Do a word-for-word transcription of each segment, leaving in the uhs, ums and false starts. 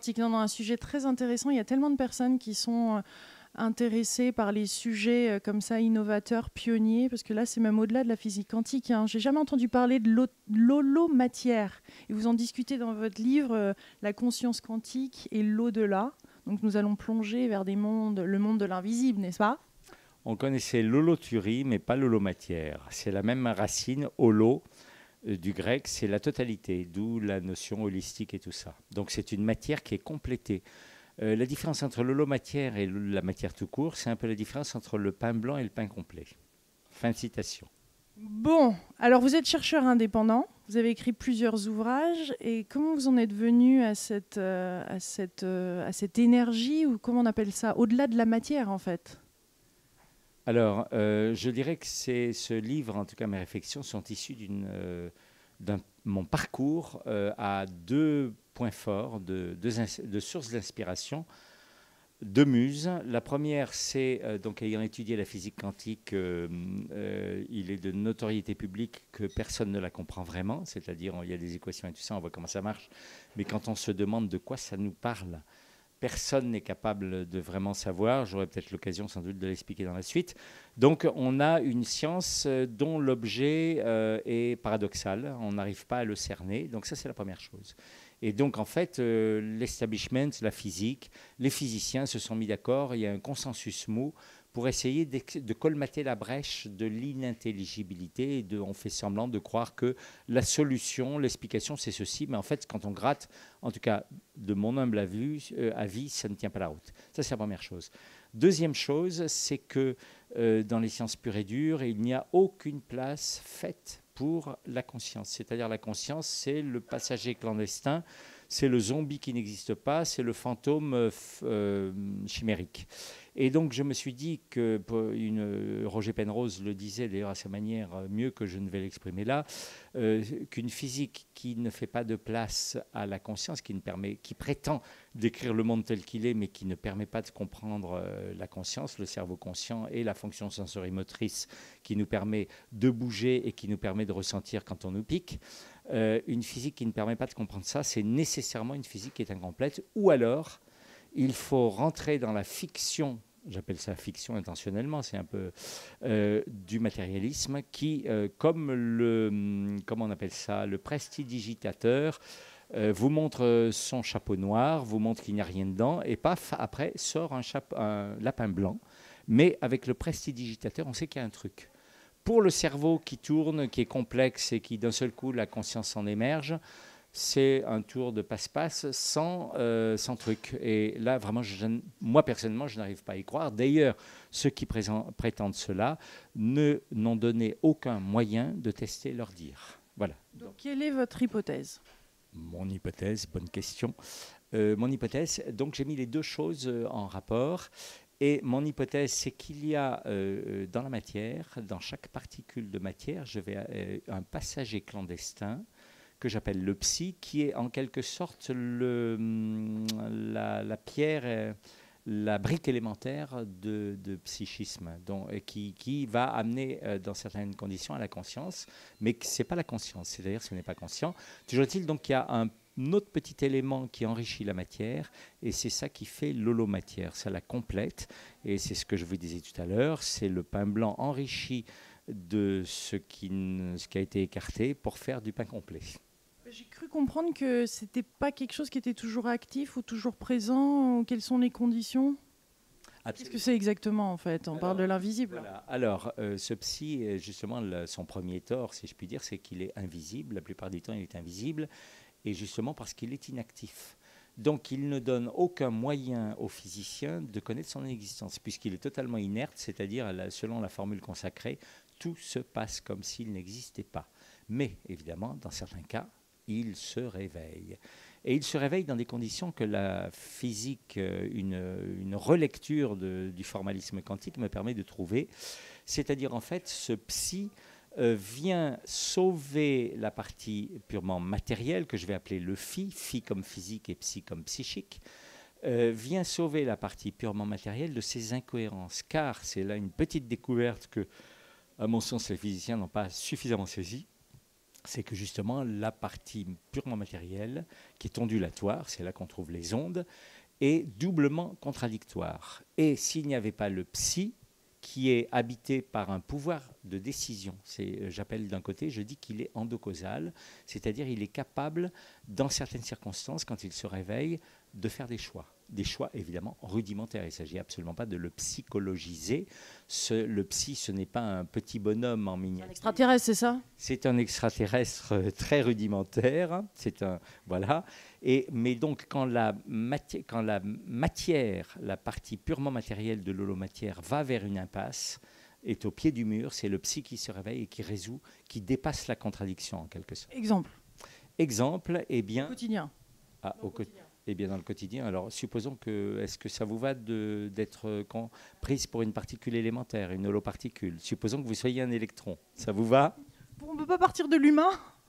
quantique. Non, non, un sujet très intéressant. Il y a tellement de personnes qui sont intéressées par les sujets comme ça, innovateurs, pionniers, parce que là, c'est même au-delà de la physique quantique. Hein. J'ai jamais entendu parler de l'holomatière. Et vous en discutez dans votre livre, euh, La conscience quantique et l'au-delà. Donc, nous allons plonger vers des mondes, le monde de l'invisible, n'est-ce pas? On connaissait l'holothurie, mais pas l'holomatière. C'est la même racine, holo, euh, du grec, c'est la totalité, d'où la notion holistique et tout ça. Donc c'est une matière qui est complétée. Euh, la différence entre l'holomatière et la matière tout court, c'est un peu la différence entre le pain blanc et le pain complet. Fin de citation. Bon, alors vous êtes chercheur indépendant, vous avez écrit plusieurs ouvrages, et comment vous en êtes venu à cette, euh, à cette, euh, à cette énergie, ou comment on appelle ça, au-delà de la matière en fait? Alors, euh, je dirais que c'est ce livre, en tout cas mes réflexions, sont issues d'une, euh, d'un mon parcours euh, à deux points forts, de, deux ins- de sources d'inspiration, deux muses. La première, c'est, euh, donc ayant étudié la physique quantique, euh, euh, il est de notoriété publique que personne ne la comprend vraiment, c'est-à-dire il y a des équations et tout ça, on voit comment ça marche, mais quand on se demande de quoi ça nous parle, personne n'est capable de vraiment savoir. J'aurai peut-être l'occasion sans doute de l'expliquer dans la suite. Donc on a une science euh, dont l'objet euh, est paradoxal. On n'arrive pas à le cerner. Donc ça, c'est la première chose. Et donc en fait, euh, l'establishment, la physique, les physiciens se sont mis d'accord. Il y a un consensus mou pour essayer de colmater la brèche de l'inintelligibilité. Et de, on fait semblant de croire que la solution, l'explication, c'est ceci. Mais en fait, quand on gratte, en tout cas, de mon humble avis, euh, avis, ça ne tient pas la route. Ça, c'est la première chose. Deuxième chose, c'est que euh, dans les sciences pures et dures, il n'y a aucune place faite pour la conscience. C'est-à-dire la conscience, c'est le passager clandestin, c'est le zombie qui n'existe pas, c'est le fantôme euh, euh, chimérique. Et donc je me suis dit que, une, Roger Penrose le disait d'ailleurs à sa manière mieux que je ne vais l'exprimer là, euh, qu'une physique qui ne fait pas de place à la conscience, qui, ne permet, qui prétend décrire le monde tel qu'il est, mais qui ne permet pas de comprendre euh, la conscience, le cerveau conscient et la fonction sensorimotrice qui nous permet de bouger et qui nous permet de ressentir quand on nous pique, euh, une physique qui ne permet pas de comprendre ça, c'est nécessairement une physique qui est incomplète, ou alors il faut rentrer dans la fiction, j'appelle ça fiction intentionnellement, c'est un peu euh, du matérialisme qui, euh, comme le, comment on appelle ça, le prestidigitateur, euh, vous montre son chapeau noir, vous montre qu'il n'y a rien dedans, et paf, après sort un, chapeau, un lapin blanc, mais avec le prestidigitateur, on sait qu'il y a un truc. Pour le cerveau qui tourne, qui est complexe et qui d'un seul coup la conscience en émerge, c'est un tour de passe-passe sans, euh, sans truc. Et là, vraiment, je, moi, personnellement, je n'arrive pas à y croire. D'ailleurs, ceux qui présent, prétendent cela ne, n'ont donné aucun moyen de tester leur dire. Voilà. Donc, donc quelle est votre hypothèse? Mon hypothèse, bonne question. Euh, mon hypothèse, donc j'ai mis les deux choses euh, en rapport. Et mon hypothèse, c'est qu'il y a euh, dans la matière, dans chaque particule de matière, je vais, euh, un passager clandestin que j'appelle le psy, qui est en quelque sorte le, la, la pierre, la brique élémentaire de, de psychisme, donc, qui, qui va amener euh, dans certaines conditions à la conscience, mais ce n'est pas la conscience, c'est-à-dire ce n'est pas conscient. Toujours est-il donc qu'il y a un autre petit élément qui enrichit la matière, et c'est ça qui fait l'holomatière, ça la complète, et c'est ce que je vous disais tout à l'heure, c'est le pain blanc enrichi de ce qui, ce qui a été écarté pour faire du pain complet. J'ai cru comprendre que c'était pas quelque chose qui était toujours actif ou toujours présent. Ou quelles sont les conditions? Absolument. Qu'est-ce que c'est exactement en fait? On Alors, parle de l'invisible. Voilà. Alors, euh, ce psy, justement, le, son premier tort, si je puis dire, c'est qu'il est invisible. La plupart du temps, il est invisible, et justement parce qu'il est inactif. Donc, il ne donne aucun moyen aux physiciens de connaître son existence, puisqu'il est totalement inerte, c'est-à-dire, selon la formule consacrée, tout se passe comme s'il n'existait pas. Mais, évidemment, dans certains cas, il se réveille. Et il se réveille dans des conditions que la physique, une, une relecture de, du formalisme quantique me permet de trouver. C'est-à-dire, en fait, ce psy euh, vient sauver la partie purement matérielle, que je vais appeler le phi, phi comme physique et psy comme psychique, euh, vient sauver la partie purement matérielle de ses incohérences. Car c'est là une petite découverte que, à mon sens, les physiciens n'ont pas suffisamment saisie. c'est que justement la partie purement matérielle, qui est ondulatoire, c'est là qu'on trouve les ondes, est doublement contradictoire. Et s'il n'y avait pas le psy, qui est habité par un pouvoir de décision, c'est, j'appelle d'un côté, je dis qu'il est endocausal, c'est-à-dire il est capable, dans certaines circonstances, quand il se réveille, de faire des choix. Des choix évidemment rudimentaires. Il ne s'agit absolument pas de le psychologiser. Ce, le psy, ce n'est pas un petit bonhomme en miniature. Un extraterrestre, c'est ça? C'est un extraterrestre très rudimentaire. C'est un, voilà. Et, mais donc, quand la, mati- quand la matière, la partie purement matérielle de l'holomatière va vers une impasse, est au pied du mur, c'est le psy qui se réveille et qui résout, qui dépasse la contradiction en quelque sorte. Exemple. Exemple, eh bien... Au quotidien. Ah, au quotidien. Eh bien, dans le quotidien, alors supposons que, est-ce que ça vous va de, d'être euh, quand, prise pour une particule élémentaire, une holoparticule? Supposons que vous soyez un électron. Ça vous va? On ne peut pas partir de l'humain?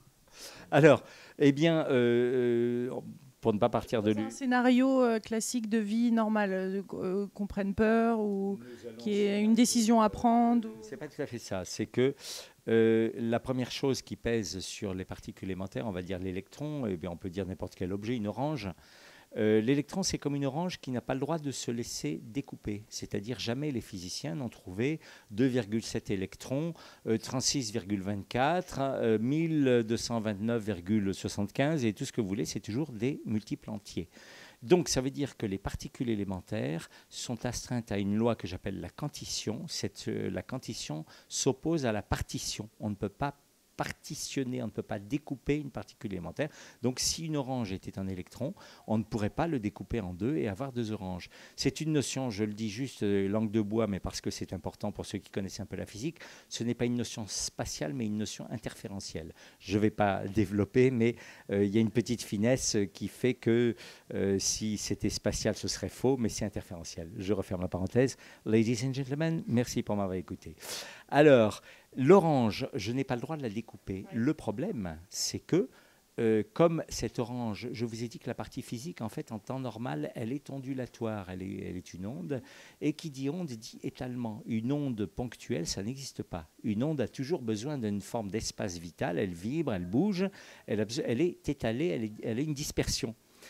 Alors, eh bien, euh, euh, pour ne pas partir de C'est lui. un scénario euh, classique de vie normale, euh, euh, qu'on prenne peur ou qui est une décision à prendre. Ou... C'est pas tout à fait ça. C'est que euh, la première chose qui pèse sur les particules élémentaires, on va dire l'électron, eh bien, on peut dire n'importe quel objet, une orange. Euh, l'électron, c'est comme une orange qui n'a pas le droit de se laisser découper. C'est-à-dire, jamais les physiciens n'ont trouvé deux virgule sept électrons, euh, trente-six virgule vingt-quatre, euh, mille deux cent vingt-neuf virgule soixante-quinze, et tout ce que vous voulez, c'est toujours des multiples entiers. Donc, ça veut dire que les particules élémentaires sont astreintes à une loi que j'appelle la quantition. Cette, euh, la quantition s'oppose à la partition. On ne peut pas partitionner, on ne peut pas découper une particule élémentaire. Donc si une orange était un électron, on ne pourrait pas le découper en deux et avoir deux oranges. C'est une notion, je le dis juste euh, langue de bois, mais parce que c'est important pour ceux qui connaissent un peu la physique, ce n'est pas une notion spatiale, mais une notion interférentielle. Je ne vais pas développer, mais euh, il y a une petite finesse qui fait que euh, si c'était spatial, ce serait faux, mais c'est interférentiel. Je referme la parenthèse. Ladies and gentlemen, merci pour m'avoir écouté. Alors, l'orange, je n'ai pas le droit de la découper. Le problème, c'est que, euh, comme cette orange, je vous ai dit que la partie physique, en fait, en temps normal, elle est ondulatoire, elle est, elle est une onde. Et qui dit onde, dit étalement. Une onde ponctuelle, ça n'existe pas. Une onde a toujours besoin d'une forme d'espace vital. Elle vibre, elle bouge, elle, a, elle est étalée, elle, est, elle a une dispersion.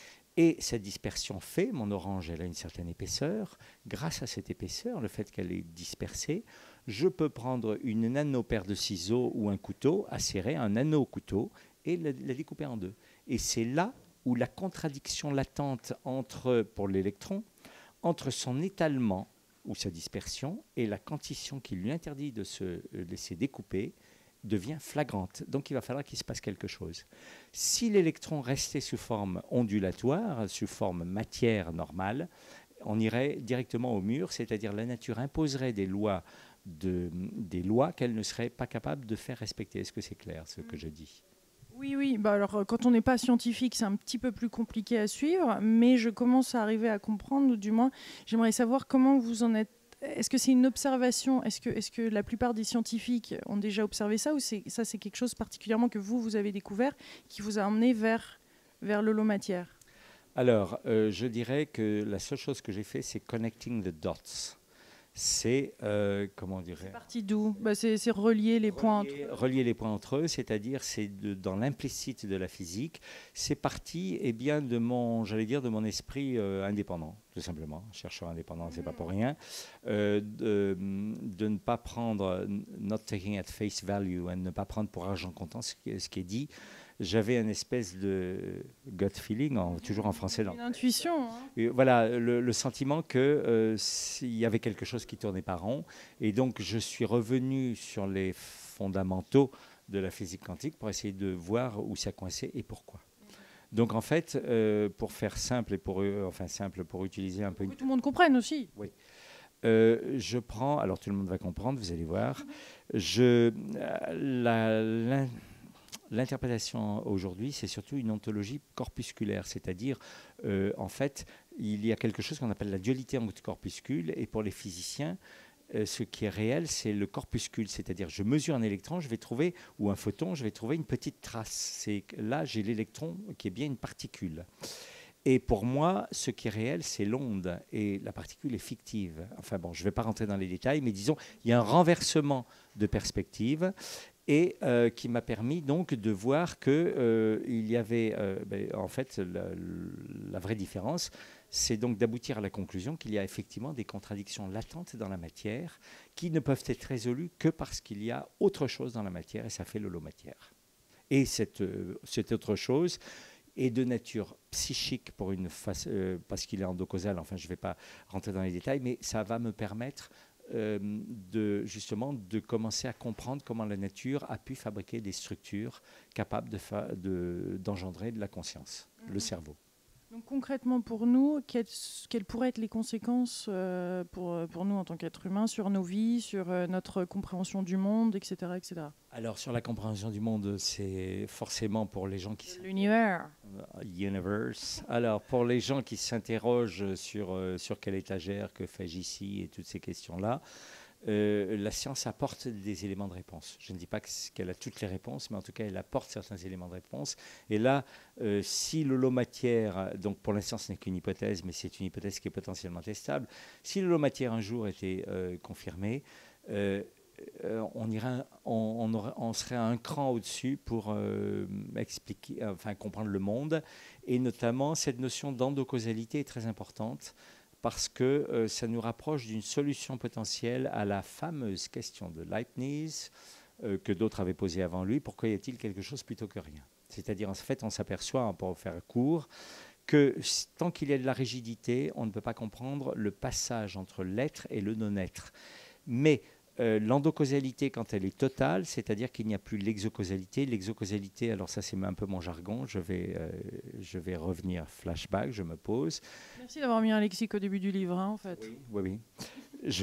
Et cette dispersion fait, mon orange, elle a une certaine épaisseur. Grâce à cette épaisseur, le fait qu'elle est dispersée, je peux prendre une nano-paire de ciseaux ou un couteau, acérer un nano-couteau et la, la découper en deux. Et c'est là où la contradiction latente entre, pour l'électron, entre son étalement ou sa dispersion et la quantition qui lui interdit de se laisser découper devient flagrante. Donc il va falloir qu'il se passe quelque chose. Si l'électron restait sous forme ondulatoire, sous forme matière normale, on irait directement au mur, c'est-à-dire la nature imposerait des lois De, des lois qu'elle ne serait pas capable de faire respecter. Est-ce que c'est clair ce que je dis? Oui, oui. Bah alors, quand on n'est pas scientifique, c'est un petit peu plus compliqué à suivre, mais je commence à arriver à comprendre, ou du moins, j'aimerais savoir comment vous en êtes. Est-ce que c'est une observation? Est-ce que, est-ce que la plupart des scientifiques ont déjà observé ça, ou c'est, ça, c'est quelque chose particulièrement que vous, vous avez découvert, qui vous a emmené vers, vers l'holomatière? Alors, euh, je dirais que la seule chose que j'ai fait, c'est connecting the dots. C'est, euh, comment on dirait, c'est parti d'où? Bah c'est, c'est relier les relier, points entre eux. Relier les points entre eux, c'est-à-dire c'est de, dans l'implicite de la physique. C'est parti, eh bien, de mon, j'allais dire, de mon esprit euh, indépendant, tout simplement. Chercheur indépendant, c'est pas pour rien. Euh, de, de ne pas prendre, not taking at face value, hein, ne pas prendre pour argent comptant ce qui, ce qui est dit. J'avais une espèce de gut feeling, en, toujours en français. Une intuition. Hein. Et voilà, le, le sentiment qu'il euh, y avait quelque chose qui tournait pas rond. Et donc, je suis revenu sur les fondamentaux de la physique quantique pour essayer de voir où ça coinçait et pourquoi. Donc, en fait, euh, pour faire simple et pour, euh, enfin, simple, pour utiliser un peu... Pour que tout le monde comprenne aussi. Oui. Euh, je prends... Alors, tout le monde va comprendre, vous allez voir. Je... La... la L'interprétation aujourd'hui, c'est surtout une ontologie corpusculaire, c'est-à-dire, euh, en fait, il y a quelque chose qu'on appelle la dualité entre corpuscules, et pour les physiciens, euh, ce qui est réel, c'est le corpuscule, c'est-à-dire, je mesure un électron, je vais trouver, ou un photon, je vais trouver une petite trace. C'est, là, j'ai l'électron qui est bien une particule. Et pour moi, ce qui est réel, c'est l'onde, et la particule est fictive. Enfin bon, je ne vais pas rentrer dans les détails, mais disons, il y a un renversement de perspective. et euh, qui m'a permis donc de voir qu'il euh, y avait, euh, ben, en fait, la, la vraie différence, c'est donc d'aboutir à la conclusion qu'il y a effectivement des contradictions latentes dans la matière qui ne peuvent être résolues que parce qu'il y a autre chose dans la matière, et ça fait l'holomatière. Et cette, euh, cette autre chose est de nature psychique pour une face, euh, parce qu'il est endocausal, enfin je ne vais pas rentrer dans les détails, mais ça va me permettre euh, de, justement de commencer à comprendre comment la nature a pu fabriquer des structures capables de fa- de, d'engendrer de la conscience, mmh. le cerveau. Donc concrètement pour nous, quelles, quelles pourraient être les conséquences euh, pour, pour nous en tant qu'êtres humains sur nos vies, sur euh, notre compréhension du monde, et cetera, et cetera. Alors sur la compréhension du monde, c'est forcément pour les gens qui... L'univers. Universe. Alors pour les gens qui s'interrogent sur, euh, sur quelle étagère, que fais-je ici et toutes ces questions-là, Euh, la science apporte des éléments de réponse. Je ne dis pas qu'elle a toutes les réponses, mais en tout cas, elle apporte certains éléments de réponse. Et là, euh, si l'holomatière, donc pour l'instant, ce n'est qu'une hypothèse, mais c'est une hypothèse qui est potentiellement testable, si l'holomatière un jour était euh, confirmée, euh, euh, on, irait, on, on, aurait, on serait un cran au-dessus pour euh, expliquer, enfin, comprendre le monde. Et notamment, cette notion d'endocausalité est très importante, parce que euh, ça nous rapproche d'une solution potentielle à la fameuse question de Leibniz, euh, que d'autres avaient posée avant lui, pourquoi y a-t-il quelque chose plutôt que rien? C'est-à-dire, en fait, on s'aperçoit, pour faire court, que tant qu'il y a de la rigidité, on ne peut pas comprendre le passage entre l'être et le non-être. Mais Euh, l'endocausalité, quand elle est totale, c'est-à-dire qu'il n'y a plus l'exocausalité. L'exocausalité, alors ça c'est un peu mon jargon, je vais, euh, je vais revenir flashback, je me pose. Merci d'avoir mis un lexique au début du livre, hein, en fait. Oui, oui, oui. Je,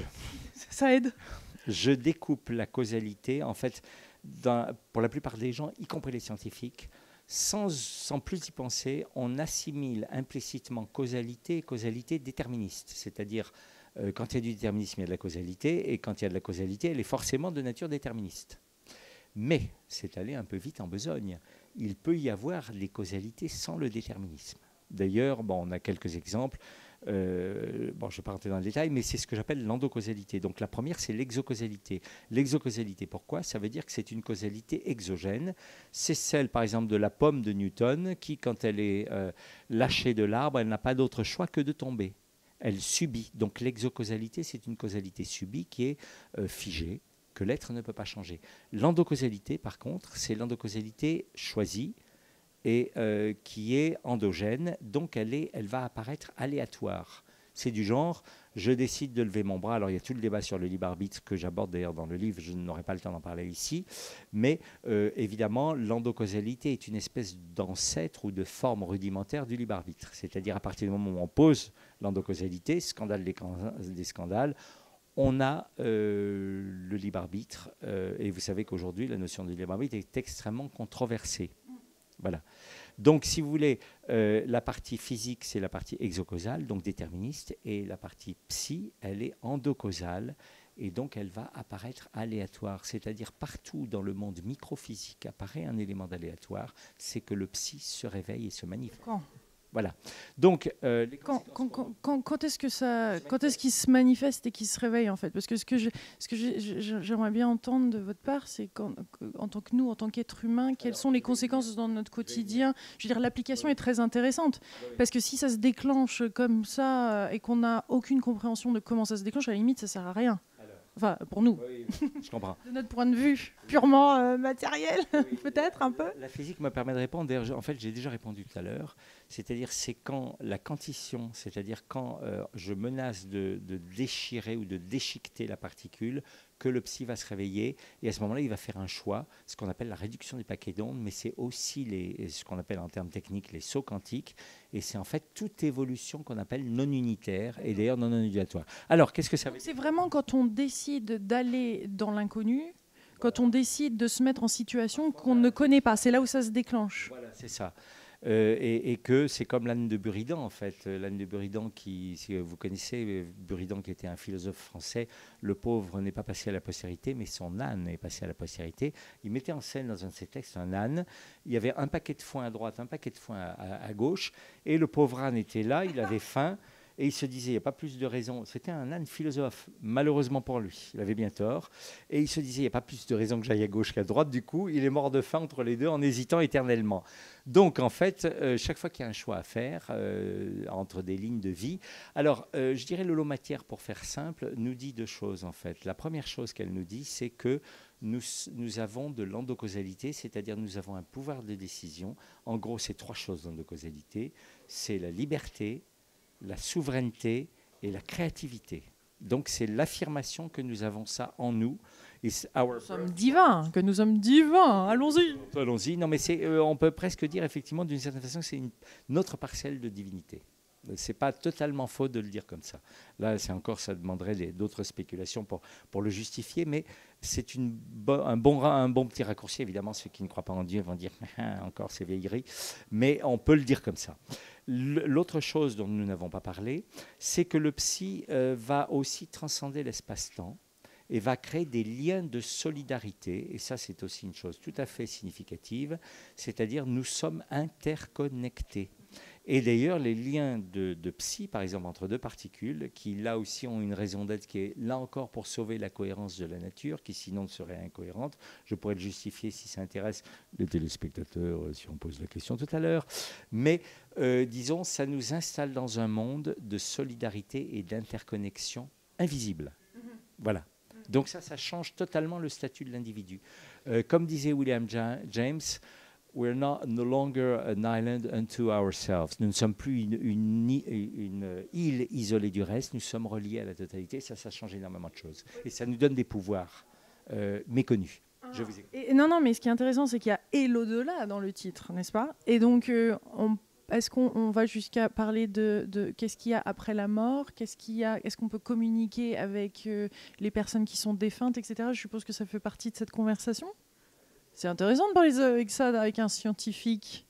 ça aide. Je découpe la causalité, en fait, dans, pour la plupart des gens, y compris les scientifiques, sans, sans plus y penser, on assimile implicitement causalité et causalité déterministe, c'est-à-dire Euh, quand il y a du déterminisme, il y a de la causalité, et quand il y a de la causalité, elle est forcément de nature déterministe. Mais c'est aller un peu vite en besogne. Il peut y avoir des causalités sans le déterminisme. D'ailleurs, bon, on a quelques exemples. Euh, bon, je ne vais pas rentrer dans le détail, mais c'est ce que j'appelle l'endocausalité. Donc la première, c'est l'exocausalité. L'exocausalité, pourquoi? Ça veut dire que c'est une causalité exogène. C'est celle, par exemple, de la pomme de Newton, qui, quand elle est euh, lâchée de l'arbre, elle n'a pas d'autre choix que de tomber. Elle subit. Donc l'exocausalité, c'est une causalité subie qui est euh, figée, que l'être ne peut pas changer. L'endocausalité, par contre, c'est l'endocausalité choisie et euh, qui est endogène, donc elle, est, elle va apparaître aléatoire. C'est du genre, je décide de lever mon bras. Alors il y a tout le débat sur le libre arbitre que j'aborde d'ailleurs dans le livre, je n'aurai pas le temps d'en parler ici, mais euh, évidemment l'endocausalité est une espèce d'ancêtre ou de forme rudimentaire du libre arbitre. C'est-à-dire à partir du moment où on pose l'endocausalité, scandale des, des scandales, on a euh, le libre arbitre, euh, et vous savez qu'aujourd'hui la notion du libre arbitre est extrêmement controversée. Voilà. Donc, si vous voulez, euh, la partie physique, c'est la partie exocausale, donc déterministe, et la partie psy, elle est endocausale, et donc elle va apparaître aléatoire. C'est-à-dire, partout dans le monde microphysique apparaît un élément d'aléatoire, c'est que le psy se réveille et se manifeste. Quand Voilà. Donc, euh, les quand, quand, quand, quand, quand est-ce que ça, quand est-ce qu'il se manifeste et qu'il se réveille en fait? Parce que ce que, je, ce que je, je, j'aimerais bien entendre de votre part, c'est quand, en tant que nous, en tant qu'être humain, quelles sont les conséquences dans notre quotidien? Je veux dire, l'application est très intéressante parce que si ça se déclenche comme ça et qu'on n'a aucune compréhension de comment ça se déclenche, à la limite, ça sert à rien. Enfin, pour nous. Oui, je comprends. De notre point de vue purement euh, matériel, oui, peut-être un peu. La physique me permet de répondre. D'ailleurs, en fait, j'ai déjà répondu tout à l'heure. C'est-à-dire, c'est quand la quantition, c'est-à-dire quand euh, je menace de, de déchirer ou de déchiqueter la particule, que le psy va se réveiller. Et à ce moment-là, il va faire un choix, ce qu'on appelle la réduction du paquet d'ondes, mais c'est aussi les, ce qu'on appelle en termes techniques les sauts quantiques. Et c'est en fait toute évolution qu'on appelle non unitaire et d'ailleurs non ondulatoire. Alors, qu'est-ce que ça veut dire? C'est vraiment quand on décide d'aller dans l'inconnu, quand on décide de se mettre en situation qu'on ne connaît pas. C'est là où ça se déclenche. Voilà, c'est ça. Euh, et, et que c'est comme l'âne de Buridan, en fait. L'âne de Buridan, qui, si vous connaissez, Buridan qui était un philosophe français, le pauvre n'est pas passé à la postérité, mais son âne est passé à la postérité. Il mettait en scène dans un de ses textes un âne. Il y avait un paquet de foin à droite, un paquet de foin à, à, à gauche, et le pauvre âne était là, il avait faim. Et il se disait, il n'y a pas plus de raison. C'était un âne philosophe, malheureusement pour lui. Il avait bien tort. Et il se disait, il n'y a pas plus de raison que j'aille à gauche qu'à droite. Du coup, il est mort de faim entre les deux en hésitant éternellement. Donc, en fait, euh, chaque fois qu'il y a un choix à faire euh, entre des lignes de vie, alors, euh, je dirais l'holomatière, pour faire simple, nous dit deux choses, en fait. La première chose qu'elle nous dit, c'est que nous, nous avons de l'endocausalité, c'est-à-dire nous avons un pouvoir de décision. En gros, c'est trois choses l'endocausalité. C'est la liberté, la souveraineté et la créativité. Donc, c'est l'affirmation que nous avons ça en nous. Nous sommes divins, que nous sommes divins. Allons-y. Allons-y. Non, mais c'est, euh, on peut presque dire, effectivement, d'une certaine façon, que c'est une, notre parcelle de divinité. C'est pas totalement faux de le dire comme ça. Là, c'est encore, ça demanderait des, d'autres spéculations pour, pour le justifier, mais c'est une bo- un, bon, un bon petit raccourci. Évidemment, ceux qui ne croient pas en Dieu vont dire encore ces vieilleries, mais on peut le dire comme ça. L'autre chose dont nous n'avons pas parlé, c'est que le psy euh, va aussi transcender l'espace-temps et va créer des liens de solidarité. Et ça, c'est aussi une chose tout à fait significative, c'est-à-dire nous sommes interconnectés. Et d'ailleurs, les liens de, de psy, par exemple, entre deux particules, qui là aussi ont une raison d'être qui est là encore pour sauver la cohérence de la nature, qui sinon serait incohérente. Je pourrais le justifier si ça intéresse les téléspectateurs, si on pose la question tout à l'heure. Mais euh, disons, ça nous installe dans un monde de solidarité et d'interconnexion invisible. Mm-hmm. Voilà. Donc ça, ça change totalement le statut de l'individu. Euh, comme disait William ja- James, we're not no longer an island unto ourselves. Nous ne sommes plus une, une, une île isolée du reste, nous sommes reliés à la totalité. Ça, ça change énormément de choses. Et ça nous donne des pouvoirs euh, méconnus. Ah. Je vous écoute. Et, non, non, mais ce qui est intéressant, c'est qu'il y a et l'au-delà dans le titre, n'est-ce pas? Et donc, euh, on, est-ce qu'on on va jusqu'à parler de, de qu'est-ce qu'il y a après la mort? Qu'est-ce qu'il y a? Est-ce qu'on peut communiquer avec euh, les personnes qui sont défuntes, et cetera. Je suppose que ça fait partie de cette conversation. C'est intéressant de parler avec ça, avec un scientifique.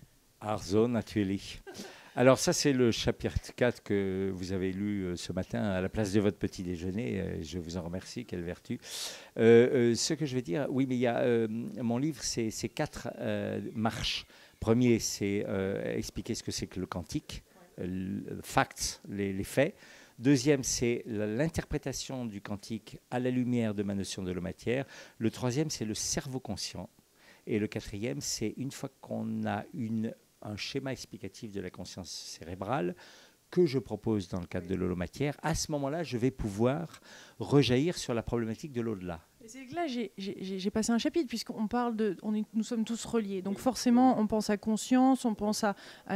Also, natürlich. Alors ça, c'est le chapitre quatre que vous avez lu euh, ce matin à la place de votre petit déjeuner. Euh, je vous en remercie, quelle vertu. Euh, euh, ce que je vais dire, oui, mais il y a, euh, mon livre, c'est, c'est quatre euh, marches. Premier, c'est euh, expliquer ce que c'est que le quantique, euh, facts, les, les faits. Deuxième, c'est l'interprétation du quantique à la lumière de ma notion de la matière. Le troisième, c'est le cerveau conscient. Et le quatrième, c'est une fois qu'on a une, un schéma explicatif de la conscience cérébrale que je propose dans le cadre de l'holomatière, à ce moment-là, je vais pouvoir rejaillir sur la problématique de l'au-delà. C'est que là, j'ai, j'ai, j'ai passé un chapitre, puisqu'on parle de... On est, nous sommes tous reliés. Donc forcément, on pense à conscience, on pense à, à,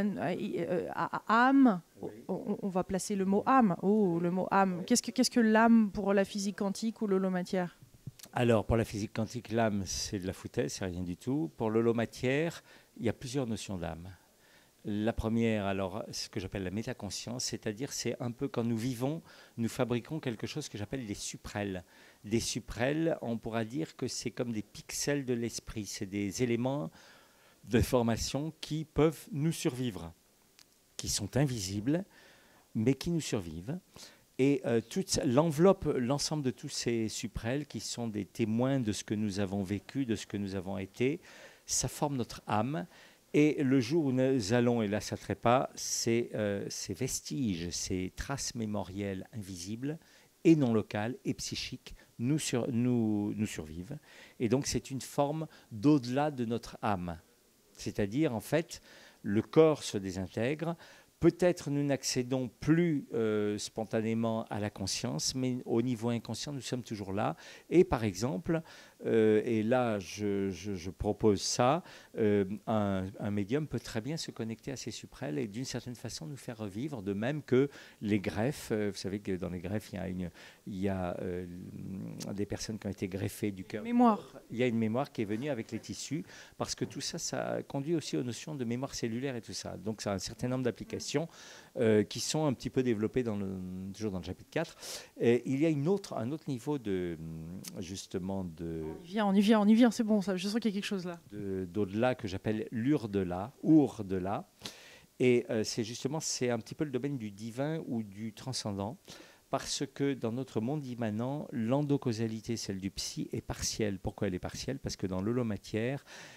à, à âme. Oui. On, on va placer le mot âme. Oh, le mot âme. Qu'est-ce que, qu'est-ce que l'âme pour la physique quantique ou l'holomatière? Alors, pour la physique quantique, l'âme, c'est de la foutaise, c'est rien du tout. Pour l'holomatière, il y a plusieurs notions d'âme. La première, alors, ce que j'appelle la métaconscience, c'est-à-dire c'est un peu quand nous vivons, nous fabriquons quelque chose que j'appelle des suprêles. Des suprêles, on pourra dire que c'est comme des pixels de l'esprit, c'est des éléments de formation qui peuvent nous survivre, qui sont invisibles, mais qui nous survivent. Et euh, toute l'enveloppe, l'ensemble de tous ces suprêles qui sont des témoins de ce que nous avons vécu, de ce que nous avons été, ça forme notre âme. Et le jour où nous allons, et là ça ne trépas, c'est euh, ces vestiges, ces traces mémorielles invisibles et non locales et psychiques nous, sur, nous, nous survivent. Et donc c'est une forme d'au-delà de notre âme. C'est-à-dire en fait, le corps se désintègre. Peut-être nous n'accédons plus euh, spontanément à la conscience, mais au niveau inconscient, nous sommes toujours là. Et par exemple, euh, et là je, je, je propose ça, euh, un, un médium peut très bien se connecter à ces suprêles et d'une certaine façon nous faire revivre, de même que les greffes. Euh, vous savez que dans les greffes, il y a, une, il y a euh, des personnes qui ont été greffées du cœur. Mémoire. Il y a une mémoire qui est venue avec les tissus, parce que tout ça, ça conduit aussi aux notions de mémoire cellulaire et tout ça. Donc ça a un certain nombre d'applications Euh, qui sont un petit peu développées dans le, toujours dans le chapitre quatre. Et il y a une autre, un autre niveau de, justement de... On y vient, on y vient, on y vient, c'est bon, ça, je sens qu'il y a quelque chose là. De, d'au-delà que j'appelle l'ur-delà, our-delà. Et euh, c'est justement, c'est un petit peu le domaine du divin ou du transcendant, parce que dans notre monde immanent, l'endocausalité, celle du psy, est partielle. Pourquoi elle est partielle? Parce que dans l'holomatière,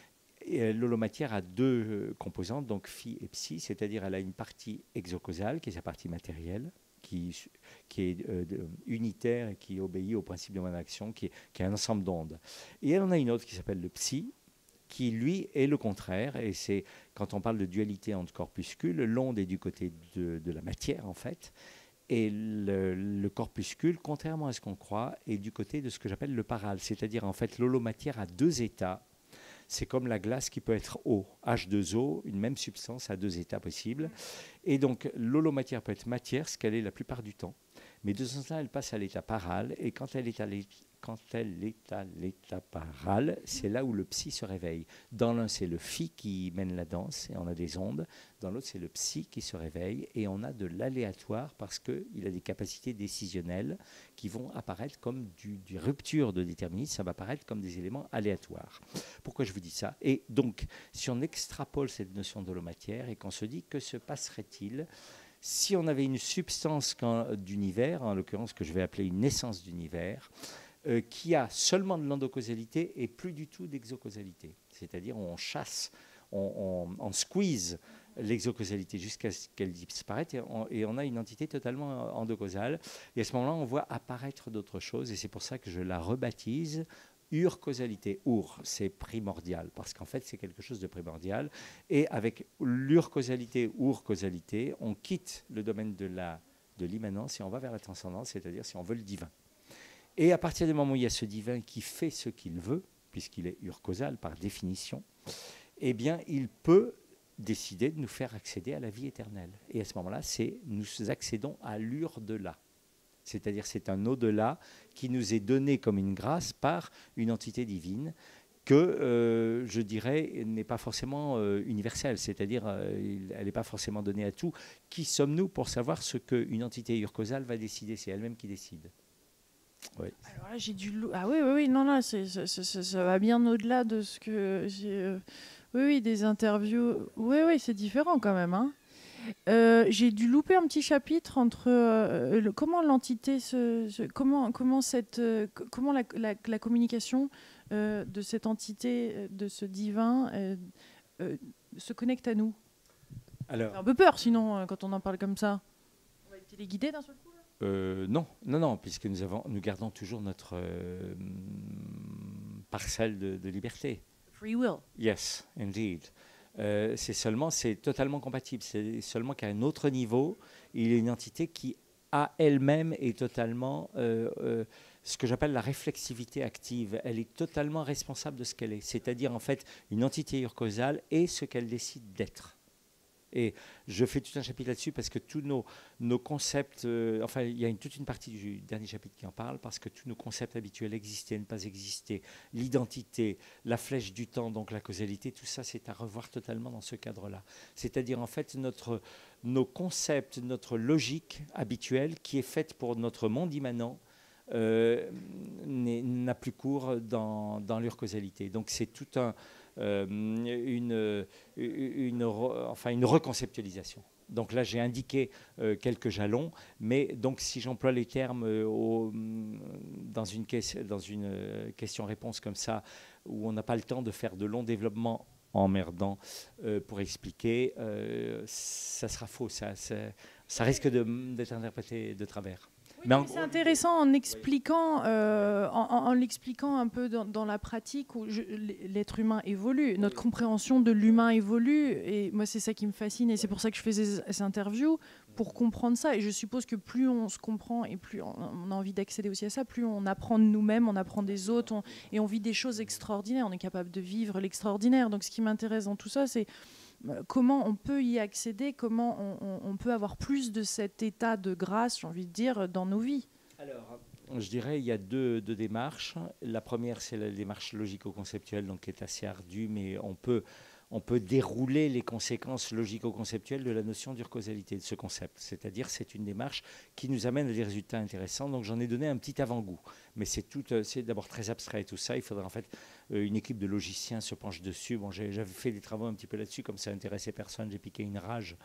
Et l'holomatière a deux composantes, donc phi et psi, c'est-à-dire elle a une partie exocausale, qui est sa partie matérielle, qui, qui est euh, unitaire et qui obéit au principe de moindre action, qui est, qui est un ensemble d'ondes. Et elle en a une autre qui s'appelle le psi, qui lui est le contraire, et c'est quand on parle de dualité entre corpuscules, l'onde est du côté de, de la matière en fait, et le, le corpuscule, contrairement à ce qu'on croit, est du côté de ce que j'appelle le parale, c'est-à-dire en fait l'holomatière a deux états. C'est comme la glace qui peut être eau, H deux O, une même substance à deux états possibles. Et donc l'holomatière peut être matière, ce qu'elle est la plupart du temps, mais de temps en temps elle passe à l'état parale, et quand elle est à l'état Quand elle est à l'état parale, c'est là où le psi se réveille. Dans l'un, c'est le phi qui mène la danse, et on a des ondes. Dans l'autre, c'est le psi qui se réveille, et on a de l'aléatoire parce qu'il a des capacités décisionnelles qui vont apparaître comme du, du rupture de déterminisme, ça va apparaître comme des éléments aléatoires. Pourquoi je vous dis ça? Et donc, si on extrapole cette notion d'holomatière et qu'on se dit que se passerait-il si on avait une substance d'univers, en l'occurrence que je vais appeler une essence d'univers, Euh, qui a seulement de l'endocausalité et plus du tout d'exocausalité. C'est-à-dire on chasse, on, on, on squeeze l'exocausalité jusqu'à ce qu'elle disparaisse et on, et on a une entité totalement endocausale. Et à ce moment-là, on voit apparaître d'autres choses et c'est pour ça que je la rebaptise urcausalité. Ur, c'est primordial parce qu'en fait, c'est quelque chose de primordial. Et avec l'urcausalité, urcausalité, on quitte le domaine de la, de l'immanence et on va vers la transcendance, c'est-à-dire si on veut le divin. Et à partir du moment où il y a ce divin qui fait ce qu'il veut, puisqu'il est urcausal par définition, eh bien, il peut décider de nous faire accéder à la vie éternelle. Et à ce moment-là, c'est, nous accédons à l'ur-delà. C'est-à-dire c'est un au-delà qui nous est donné comme une grâce par une entité divine que, euh, je dirais, n'est pas forcément euh, universelle, c'est-à-dire euh, elle n'est pas forcément donnée à tout. Qui sommes-nous pour savoir ce qu'une entité urcausale va décider? C'est elle-même qui décide. Oui. Alors là, j'ai du lou- ah oui, oui, oui, non, là, c'est, c'est, c'est, ça va bien au-delà de ce que j'ai. Euh, oui, oui, des interviews. Oui, oui, c'est différent quand même. Hein. Euh, j'ai dû louper un petit chapitre entre euh, le, comment l'entité se, se comment comment cette euh, comment la, la, la communication euh, de cette entité, de ce divin, euh, euh, se connecte à nous. Alors, c'est un peu peur, sinon, euh, quand on en parle comme ça. On va être téléguidé d'un seul coup. Euh, non, non, non, puisque nous, avons, nous gardons toujours notre euh, parcelle de, de liberté. Free will. Yes, indeed. Euh, c'est seulement, c'est totalement compatible. C'est seulement qu'à un autre niveau, il y a une entité qui, à elle-même, est totalement euh, euh, ce que j'appelle la réflexivité active. Elle est totalement responsable de ce qu'elle est. C'est-à-dire, en fait, une entité urcausale est ce qu'elle décide d'être. Et je fais tout un chapitre là-dessus parce que tous nos, nos concepts, euh, enfin il y a une, toute une partie du dernier chapitre qui en parle, parce que tous nos concepts habituels, exister, ne pas exister, l'identité, la flèche du temps, donc la causalité, tout ça c'est à revoir totalement dans ce cadre-là. C'est-à-dire en fait notre, nos concepts, notre logique habituelle qui est faite pour notre monde immanent, euh, n'a plus cours dans, dans l'urcausalité. Donc c'est tout un... Euh, une, une, enfin une reconceptualisation. Donc là, j'ai indiqué euh, quelques jalons, mais donc si j'emploie les termes euh, au, dans une, dans une question-réponse comme ça, où on n'a pas le temps de faire de longs développements emmerdants euh, pour expliquer, euh, ça sera faux, ça, ça, ça risque d'être interprété de travers. Oui, mais c'est intéressant en expliquant, euh, en, en, en l'expliquant un peu dans, dans la pratique où je, l'être humain évolue, notre compréhension de l'humain évolue, et moi c'est ça qui me fascine et c'est pour ça que je fais ces, ces interviews, pour comprendre ça. Et je suppose que plus on se comprend et plus on, on a envie d'accéder aussi à ça, plus on apprend de nous-mêmes, on apprend des autres, on, et on vit des choses extraordinaires, on est capable de vivre l'extraordinaire. Donc ce qui m'intéresse dans tout ça, c'est comment on peut y accéder, comment on, on, on peut avoir plus de cet état de grâce, j'ai envie de dire, dans nos vies. Alors, je dirais il y a deux, deux démarches. La première, c'est la démarche logico-conceptuelle, donc qui est assez ardue, mais on peut, on peut dérouler les conséquences logico-conceptuelles de la notion d'urcausalité, de ce concept. C'est-à-dire, c'est une démarche qui nous amène à des résultats intéressants. Donc, j'en ai donné un petit avant-goût. Mais c'est, tout, c'est d'abord très abstrait et tout ça. Il faudrait en fait une équipe de logiciens se penche dessus. Bon, j'ai, j'avais fait des travaux un petit peu là-dessus, comme ça n'intéressait personne. J'ai piqué une rage.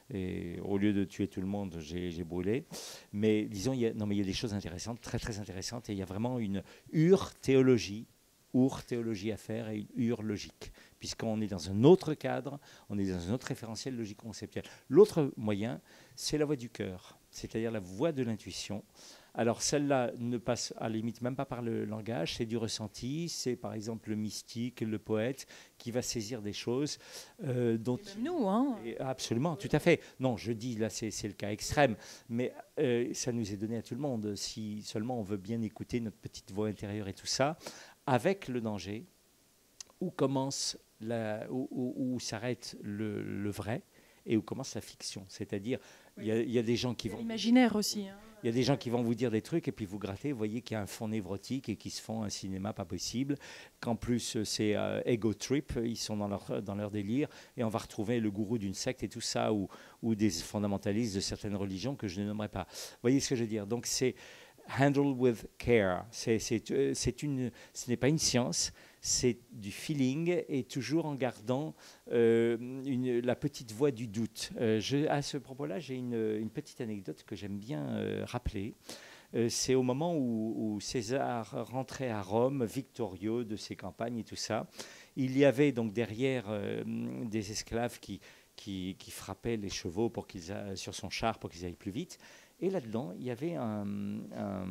Et au lieu de tuer tout le monde, j'ai, j'ai brûlé. Mais disons, il y a, non, mais il y a des choses intéressantes, très très intéressantes. Et il y a vraiment une ur-théologie ur, théologie à faire, et une ur, logique, puisqu'on est dans un autre cadre, on est dans un autre référentiel logique-conceptuel. L'autre moyen, c'est la voie du cœur, c'est-à-dire la voie de l'intuition. Alors celle-là ne passe à la limite même pas par le langage, c'est du ressenti, c'est par exemple le mystique, le poète qui va saisir des choses euh, dont... Et même nous, hein. Et absolument, tout à fait. Non, je dis, là c'est, c'est le cas extrême, mais euh, ça nous est donné à tout le monde, si seulement on veut bien écouter notre petite voix intérieure et tout ça, avec le danger, où commence, la, où, où, où s'arrête le, le vrai et où commence la fiction. C'est-à-dire, il y, y a des gens qui vont... L'imaginaire aussi, hein. Il y a des gens qui vont vous dire des trucs et puis vous grattez, vous voyez qu'il y a un fond névrotique et qui se font un cinéma pas possible, qu'en plus c'est euh, ego trip, ils sont dans leur, dans leur délire et on va retrouver le gourou d'une secte et tout ça ou, ou des fondamentalistes de certaines religions que je ne nommerai pas. Vous voyez ce que je veux dire? Donc c'est handle with care, c'est, c'est, c'est une, ce n'est pas une science, c'est du feeling et toujours en gardant euh, une, la petite voix du doute. Euh, je, à ce propos-là, j'ai une, une petite anecdote que j'aime bien euh, rappeler. Euh, c'est au moment où, où César rentrait à Rome, victorieux de ses campagnes et tout ça. Il y avait donc derrière euh, des esclaves qui, qui, qui frappaient les chevaux pour qu'ils a, sur son char pour qu'ils aillent plus vite. Et là-dedans, il y avait un, un,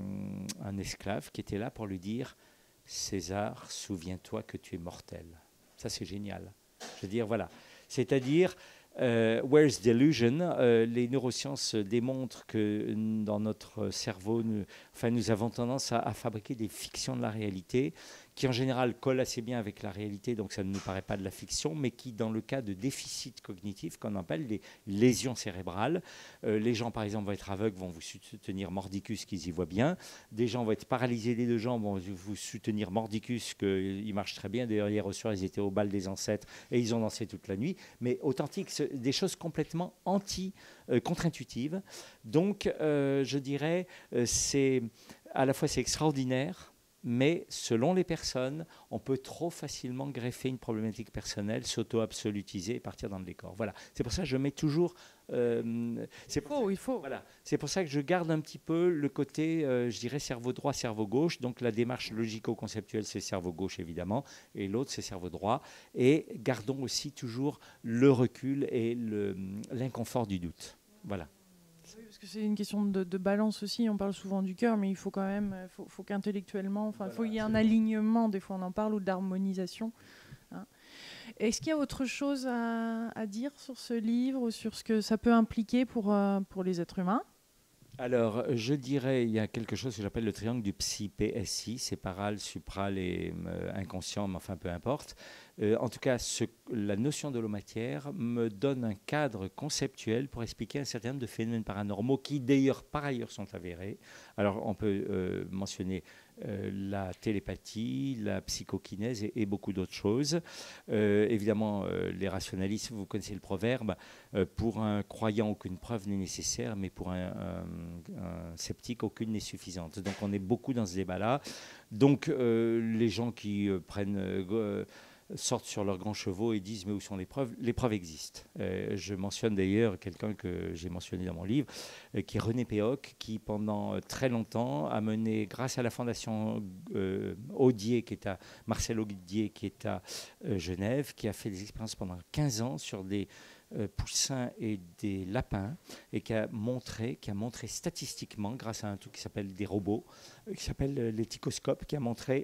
un esclave qui était là pour lui dire « César, souviens-toi que tu es mortel ». Ça, c'est génial. Je veux dire, voilà. C'est-à-dire, euh, where's delusion, euh, les neurosciences démontrent que dans notre cerveau, nous, enfin, nous avons tendance à, à fabriquer des fictions de la réalité qui en général collent assez bien avec la réalité, donc ça ne nous paraît pas de la fiction, mais qui, dans le cas de déficit cognitif, qu'on appelle des lésions cérébrales, euh, les gens, par exemple, vont être aveugles, vont vous soutenir mordicus, qu'ils y voient bien. Des gens vont être paralysés des deux jambes, vont vous soutenir mordicus, qu'ils marchent très bien. D'ailleurs, hier au soir, ils étaient au bal des ancêtres et ils ont dansé toute la nuit. Mais authentique, des choses complètement anti-contre-intuitives. Donc, euh, je dirais, euh, c'est à la fois c'est extraordinaire, mais selon les personnes, on peut trop facilement greffer une problématique personnelle, s'auto-absolutiser et partir dans le décor. Voilà. C'est pour ça que je mets toujours... Euh, c'est il faut, il faut. Voilà. C'est pour ça que je garde un petit peu le côté, euh, je dirais, cerveau droit, cerveau gauche. Donc la démarche logico-conceptuelle, c'est cerveau gauche, évidemment, et l'autre, c'est cerveau droit. Et gardons aussi toujours le recul et le, l'inconfort du doute. Voilà. Oui, parce que c'est une question de, de balance aussi. On parle souvent du cœur, mais il faut quand même, faut, faut qu'intellectuellement, enfin, voilà, faut qu'il y ait un alignement. Des fois, on en parle, ou d'harmonisation. Hein. Est-ce qu'il y a autre chose à, à dire sur ce livre ou sur ce que ça peut impliquer pour, euh, pour les êtres humains? Alors, je dirais, il y a quelque chose que j'appelle le triangle du psy-P S I, c'est paral, supral et euh, inconscient, mais enfin peu importe. Euh, en tout cas, ce, la notion de l'eau-matière me donne un cadre conceptuel pour expliquer un certain nombre de phénomènes paranormaux qui, d'ailleurs, par ailleurs, sont avérés. Alors, on peut euh, mentionner euh, la télépathie, la psychokinèse et, et beaucoup d'autres choses. Euh, évidemment, euh, les rationalistes, vous connaissez le proverbe, euh, pour un croyant, aucune preuve n'est nécessaire, mais pour un, un, un sceptique, aucune n'est suffisante. Donc, on est beaucoup dans ce débat-là. Donc, euh, les gens qui euh, prennent... Euh, sortent sur leurs grands chevaux et disent mais où sont les preuves? Les preuves existent. Euh, je mentionne d'ailleurs quelqu'un que j'ai mentionné dans mon livre, euh, qui est René Péoc, qui pendant très longtemps a mené, grâce à la fondation euh, Audier, qui est à Marcel Audier, qui est à euh, Genève, qui a fait des expériences pendant quinze ans sur des euh, poussins et des lapins, et qui a montré, qui a montré statistiquement, grâce à un truc qui s'appelle des robots, euh, qui s'appelle euh, l'éthicoscope, qui a montré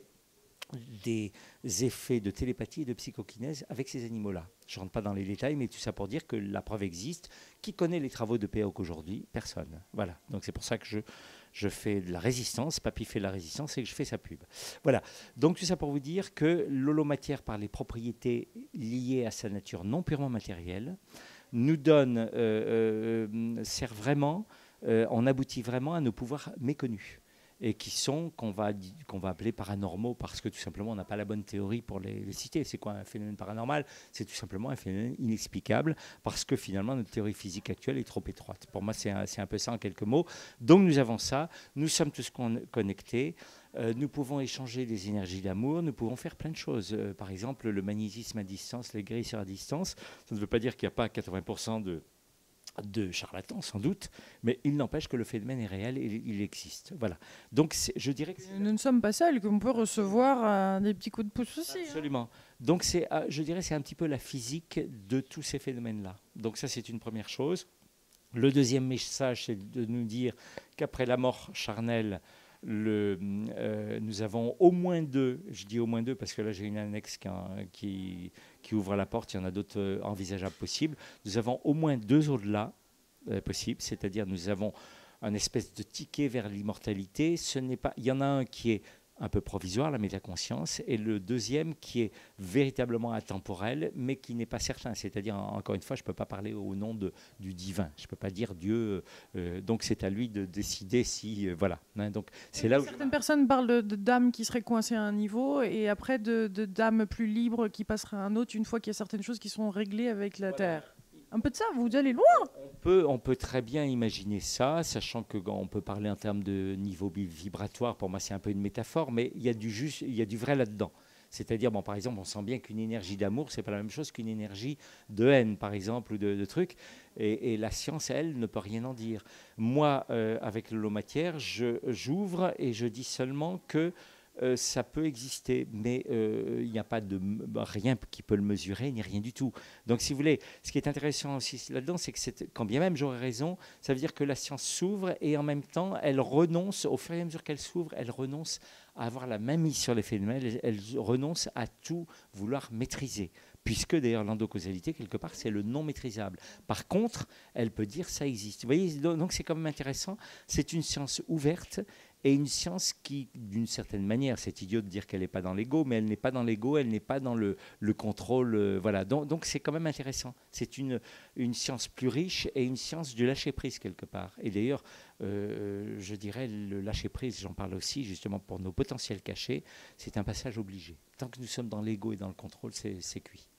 des effets de télépathie et de psychokinèse avec ces animaux-là. Je ne rentre pas dans les détails, mais tout ça pour dire que la preuve existe. Qui connaît les travaux de Péoc aujourd'hui? Personne. Voilà. Donc c'est pour ça que je, je fais de la résistance. Papy fait de la résistance et que je fais sa pub. Voilà. Donc tout ça pour vous dire que l'holomatière, par les propriétés liées à sa nature non purement matérielle, nous donne, euh, euh, sert vraiment, euh, on aboutit vraiment à nos pouvoirs méconnus, et qui sont, qu'on va, qu'on va appeler paranormaux, parce que tout simplement, on n'a pas la bonne théorie pour les, les citer. C'est quoi un phénomène paranormal? C'est tout simplement un phénomène inexplicable, parce que finalement, notre théorie physique actuelle est trop étroite. Pour moi, c'est un, c'est un peu ça en quelques mots. Donc, nous avons ça. Nous sommes tous con- connectés. Euh, nous pouvons échanger des énergies d'amour. Nous pouvons faire plein de choses. Euh, par exemple, le magnétisme à distance, les guérisseurs à distance. Ça ne veut pas dire qu'il n'y a pas quatre-vingts pour cent de... de charlatans sans doute, mais il n'empêche que le phénomène est réel et il existe. Voilà. Donc je dirais que nous ne sommes pas seuls, qu'on peut recevoir euh, des petits coups de pouce aussi. Absolument. Hein. Donc c'est, euh, je dirais, c'est un petit peu la physique de tous ces phénomènes-là. Donc ça, c'est une première chose. Le deuxième message, c'est de nous dire qu'après la mort charnelle, le, euh, nous avons au moins deux, je dis au moins deux parce que là j'ai une annexe qui, qui, qui ouvre la porte, il y en a d'autres euh, envisageables possibles, nous avons au moins deux au-delà euh, possibles, c'est-à-dire nous avons un espèce de ticket vers l'immortalité. Ce n'est pas, il y en a un qui est un peu provisoire, la métaconscience, et le deuxième qui est véritablement intemporel, mais qui n'est pas certain. C'est-à-dire, encore une fois, je ne peux pas parler au nom de, du divin. Je ne peux pas dire Dieu. Euh, donc, c'est à lui de décider si... Euh, voilà. Hein, donc, c'est là où certaines je... personnes parlent de, de d'âmes qui seraient coincées à un niveau, et après de, de d'âmes plus libres qui passeraient à un autre, une fois qu'il y a certaines choses qui sont réglées avec la voilà. Terre. Un peu de ça, vous allez loin. On peut, on peut très bien imaginer ça, sachant qu'on peut parler en termes de niveau vibratoire. Pour moi, c'est un peu une métaphore, mais il y a du, juste, il y a du vrai là-dedans. C'est-à-dire, bon, par exemple, on sent bien qu'une énergie d'amour, c'est pas la même chose qu'une énergie de haine, par exemple, ou de, de trucs. Et, et la science, elle, ne peut rien en dire. Moi, euh, avec l'holomatière, je, j'ouvre et je dis seulement que Euh, ça peut exister, mais il euh, n'y a pas de rien qui peut le mesurer, ni rien du tout. Donc, si vous voulez, ce qui est intéressant aussi là-dedans, c'est que c'est, quand bien même j'aurais raison, ça veut dire que la science s'ouvre et en même temps, elle renonce, au fur et à mesure qu'elle s'ouvre, elle renonce à avoir la main mise sur les phénomènes, elle, elle renonce à tout vouloir maîtriser. Puisque d'ailleurs l'endocausalité, quelque part, c'est le non maîtrisable. Par contre, elle peut dire ça existe. Vous voyez, donc c'est quand même intéressant. C'est une science ouverte et une science qui, d'une certaine manière, c'est idiot de dire qu'elle n'est pas dans l'ego, mais elle n'est pas dans l'ego, elle n'est pas dans le, le contrôle. Euh, voilà. Donc, donc c'est quand même intéressant. C'est une, une science plus riche et une science du lâcher-prise quelque part. Et d'ailleurs, euh, je dirais, le lâcher-prise, j'en parle aussi justement pour nos potentiels cachés, c'est un passage obligé. Tant que nous sommes dans l'ego et dans le contrôle, c'est, c'est cuit.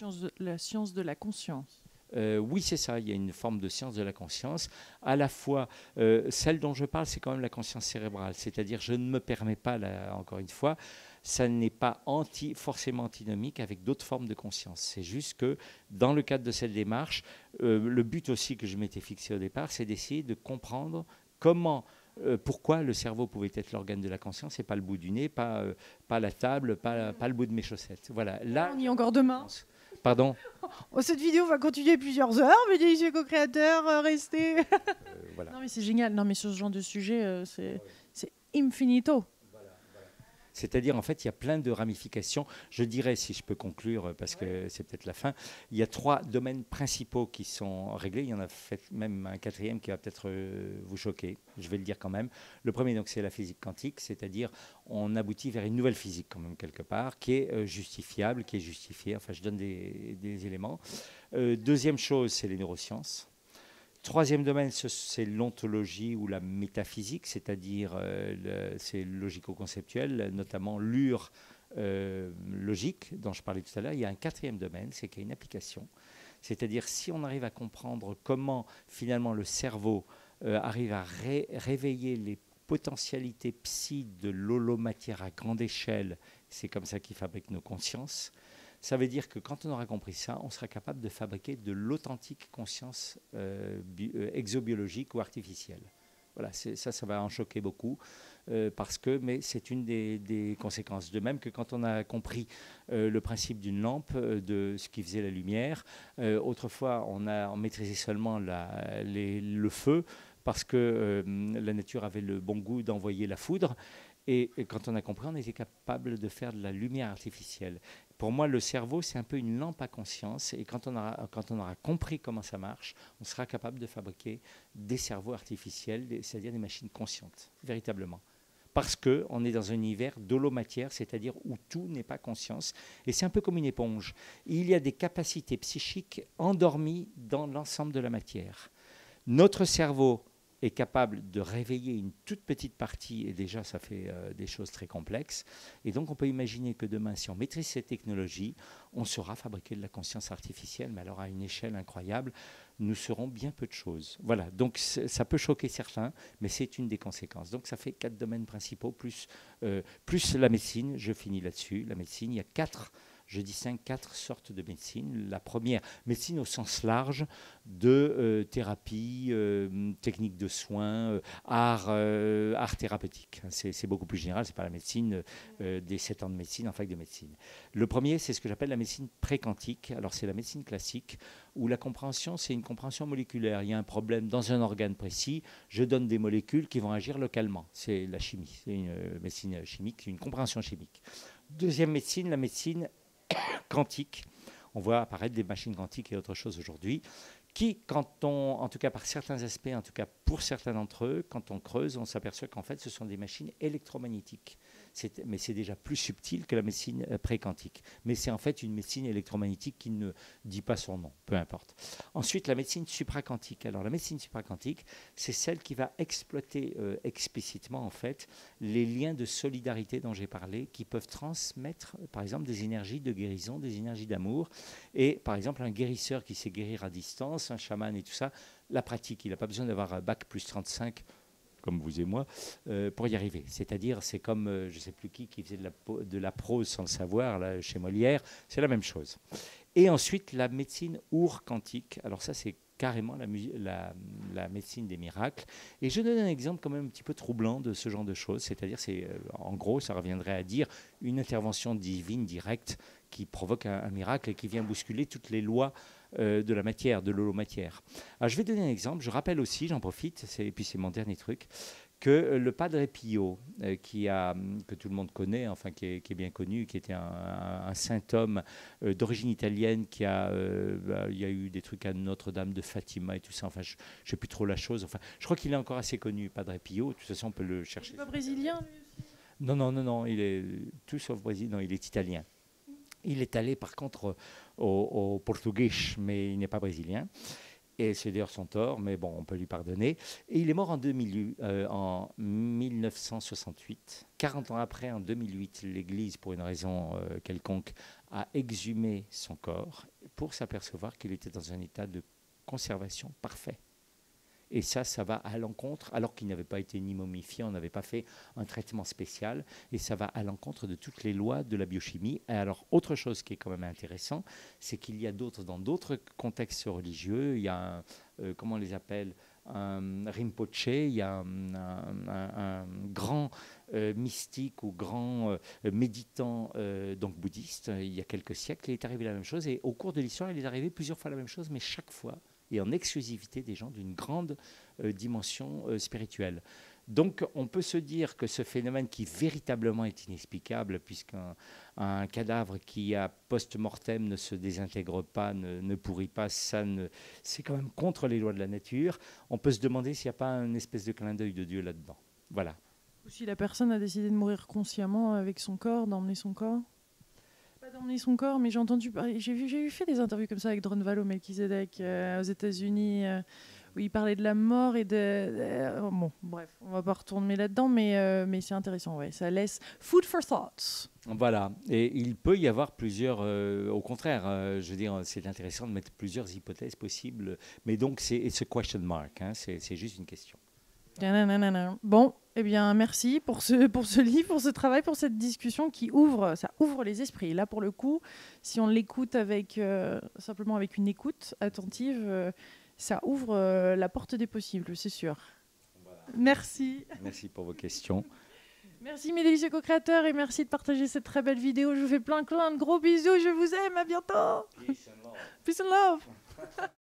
La science de la conscience. Euh, oui, c'est ça, il y a une forme de science de la conscience. À la fois, euh, celle dont je parle, c'est quand même la conscience cérébrale. C'est-à-dire, je ne me permets pas, là, encore une fois, ça n'est pas anti, forcément antinomique avec d'autres formes de conscience. C'est juste que, dans le cadre de cette démarche, euh, le but aussi que je m'étais fixé au départ, c'est d'essayer de comprendre comment... Euh, pourquoi le cerveau pouvait être l'organe de la conscience et pas le bout du nez, pas, euh, pas la table, pas, pas le bout de mes chaussettes. Voilà. Là, on y est encore demain. Pardon. Oh, cette vidéo va continuer plusieurs heures, mais les co-créateurs, euh, restez. Euh, voilà. Non mais c'est génial. Non mais sur ce genre de sujet, euh, c'est, ouais. c'est infinito. C'est-à-dire, en fait, il y a plein de ramifications. Je dirais, si je peux conclure, parce que c'est peut-être la fin, il y a trois domaines principaux qui sont réglés. Il y en a fait même un quatrième qui va peut-être euh, vous choquer. Je vais le dire quand même. Le premier, donc, c'est la physique quantique, c'est-à-dire on aboutit vers une nouvelle physique, quand même, quelque part, qui est euh, justifiable, qui est justifiée. Enfin, je donne des, des éléments. Euh, deuxième chose, c'est les neurosciences. Troisième domaine, c'est l'ontologie ou la métaphysique, c'est-à-dire euh, le, c'est logico-conceptuel, notamment l'ur euh, logique dont je parlais tout à l'heure. Il y a un quatrième domaine, c'est qu'il y a une application. C'est-à-dire si on arrive à comprendre comment finalement le cerveau euh, arrive à ré- réveiller les potentialités psy de l'holomatière à grande échelle, c'est comme ça qu'il fabrique nos consciences. Ça veut dire que quand on aura compris ça, on sera capable de fabriquer de l'authentique conscience euh, bi- euh, exobiologique ou artificielle. Voilà, c'est, ça, ça va en choquer beaucoup, euh, parce que, mais c'est une des, des conséquences. De même que quand on a compris euh, le principe d'une lampe, euh, de ce qui faisait la lumière, euh, autrefois on a on maîtrisait seulement la, les, le feu, parce que euh, la nature avait le bon goût d'envoyer la foudre. Et, et quand on a compris, on était capable de faire de la lumière artificielle. Pour moi, le cerveau, c'est un peu une lampe à conscience. Et quand on aura, quand on aura compris comment ça marche, on sera capable de fabriquer des cerveaux artificiels, des, c'est-à-dire des machines conscientes, véritablement. Parce qu'on est dans un univers d'holomatière, c'est-à-dire où tout n'est pas conscience. Et c'est un peu comme une éponge. Il y a des capacités psychiques endormies dans l'ensemble de la matière. Notre cerveau est capable de réveiller une toute petite partie, et déjà ça fait euh, des choses très complexes. Et donc on peut imaginer que demain, si on maîtrise cette technologie, on saura fabriquer de la conscience artificielle, mais alors à une échelle incroyable, nous serons bien peu de choses. Voilà, donc ça peut choquer certains, mais c'est une des conséquences. Donc ça fait quatre domaines principaux, plus, euh, plus la médecine, je finis là-dessus. La médecine, il y a quatre, je distingue quatre sortes de médecine. La première, médecine au sens large, de euh, thérapie, euh, technique de soins, euh, art, euh, art thérapeutique. C'est beaucoup plus général, c'est pas la médecine euh, des sept ans de médecine en fac de médecine. Le premier, c'est ce que j'appelle la médecine pré-quantique. Alors c'est la médecine classique, où la compréhension, c'est une compréhension moléculaire. Il y a un problème dans un organe précis, je donne des molécules qui vont agir localement. C'est la chimie, c'est une euh, médecine chimique, une compréhension chimique. Deuxième médecine, la médecine quantique. On voit apparaître des machines quantiques et autre chose aujourd'hui, qui, quand on, en tout cas par certains aspects, en tout cas pour certains d'entre eux, quand on creuse, on s'aperçoit qu'en fait, ce sont des machines électromagnétiques. Mais c'est déjà plus subtil que la médecine pré-quantique. Mais c'est en fait une médecine électromagnétique qui ne dit pas son nom, peu importe. Ensuite, la médecine supraquantique. Alors la médecine supraquantique, c'est celle qui va exploiter euh, explicitement en fait les liens de solidarité dont j'ai parlé, qui peuvent transmettre, par exemple, des énergies de guérison, des énergies d'amour. Et par exemple, un guérisseur qui sait guérir à distance, un chaman et tout ça, la pratique, il n'a pas besoin d'avoir un bac plus trente-cinq comme vous et moi, euh, pour y arriver. C'est-à-dire, c'est comme, euh, je ne sais plus qui, qui faisait de la, de la prose sans le savoir, là, chez Molière, c'est la même chose. Et ensuite, la médecine our-quantique. Alors ça, c'est carrément la, la, la médecine des miracles. Et je donne un exemple quand même un petit peu troublant de ce genre de choses. C'est-à-dire, c'est, euh, en gros, ça reviendrait à dire une intervention divine directe qui provoque un, un miracle et qui vient bousculer toutes les lois Euh, de la matière, de l'holomatière. Alors, je vais donner un exemple. Je rappelle aussi, j'en profite, et puis c'est mon dernier truc, que euh, le Padre Pio, euh, qui a, que tout le monde connaît, enfin qui est, qui est bien connu, qui était un, un, un saint homme euh, d'origine italienne, qui a, euh, bah, il y a eu des trucs à Notre-Dame de Fatima et tout ça. Enfin, je ne sais plus trop la chose. Enfin, je crois qu'il est encore assez connu, Padre Pio. De toute façon, on peut le chercher. Il n'est pas brésilien, lui aussi? Non, non, non, non. Il est tout sauf brésilien. Non, il est italien. Il est allé par contre au, au Portugais, mais il n'est pas brésilien. Et c'est d'ailleurs son tort, mais bon, on peut lui pardonner. Et il est mort en, deux mille, euh, en mille neuf cent soixante-huit. quarante ans après, en deux mille huit, l'Église, pour une raison euh, quelconque, a exhumé son corps pour s'apercevoir qu'il était dans un état de conservation parfait. Et ça, ça va à l'encontre, alors qu'il n'avait pas été ni momifié, on n'avait pas fait un traitement spécial, et ça va à l'encontre de toutes les lois de la biochimie. Et alors, autre chose qui est quand même intéressant, c'est qu'il y a d'autres, dans d'autres contextes religieux, il y a, un, euh, comment on les appelle, un Rinpoche, il y a un, un, un, un grand euh, mystique ou grand euh, méditant euh, donc bouddhiste, il y a quelques siècles, il est arrivé la même chose, et au cours de l'histoire, il est arrivé plusieurs fois la même chose, mais chaque fois, et en exclusivité des gens d'une grande euh, dimension euh, spirituelle. Donc on peut se dire que ce phénomène qui véritablement est inexplicable, puisqu'un un cadavre qui a post-mortem ne se désintègre pas, ne, ne pourrit pas, ça ne, c'est quand même contre les lois de la nature. On peut se demander s'il n'y a pas une espèce de clin d'œil de Dieu là-dedans. Voilà. Ou si la personne a décidé de mourir consciemment avec son corps, d'emmener son corps. Pas d'emmener son corps, mais j'ai entendu parler, j'ai vu, j'ai fait des interviews comme ça avec Dronvalo Melchizedek euh, aux États-Unis, euh, où il parlait de la mort et de, de bon, bref, on va pas retourner là-dedans, mais euh, mais c'est intéressant, ouais, ça laisse food for thoughts. Voilà, et il peut y avoir plusieurs, euh, au contraire, euh, je veux dire, c'est intéressant de mettre plusieurs hypothèses possibles, mais donc c'est ce question mark, hein, c'est, c'est juste une question. Bon, eh bien, merci pour ce, pour ce livre, pour ce travail, pour cette discussion qui ouvre, ça ouvre les esprits. Là, pour le coup, si on l'écoute avec, euh, simplement avec une écoute attentive, euh, ça ouvre euh, la porte des possibles, c'est sûr. Voilà. Merci. Merci pour vos questions. Merci mes délicieux co-créateurs et merci de partager cette très belle vidéo. Je vous fais plein, plein de gros bisous. Je vous aime. À bientôt. Peace and love. Peace and love.